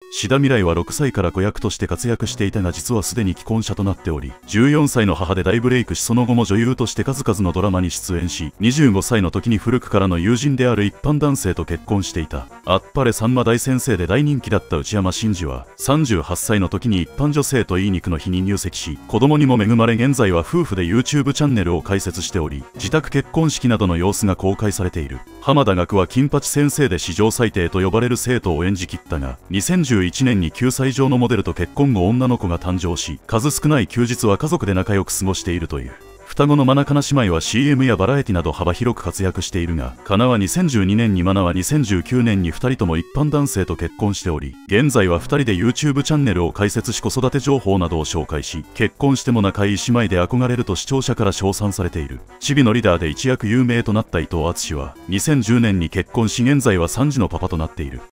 志田未来は6歳から子役として活躍していたが、実はすでに既婚者となっており、14歳の母で大ブレイクし、その後も女優として数々のドラマに出演し、25歳の時に古くからの友人である一般男性と結婚していた。あっぱれさんま大先生で大人気だった内山信二は、38歳の時に一般女性といい肉の日に入籍し、子供にも恵まれ、現在は夫婦で YouTube チャンネルを開設しており、自宅結婚式などの様子が公開されている。浜田岳は金八先生で史上最低と呼ばれる生徒を演じきったが、2011年に9歳上のモデルと結婚後女の子が誕生し、数少ない休日は家族で仲良く過ごしているという。双子のマナカナ姉妹は CM やバラエティなど幅広く活躍しているが、カナは2012年に、マナは2019年に2人とも一般男性と結婚しており、現在は2人で YouTube チャンネルを開設し、子育て情報などを紹介し、結婚しても仲いい姉妹で憧れると視聴者から称賛されている。チビのリーダーで一躍有名となった伊藤淳史は2010年に結婚し、現在は3児のパパとなっている。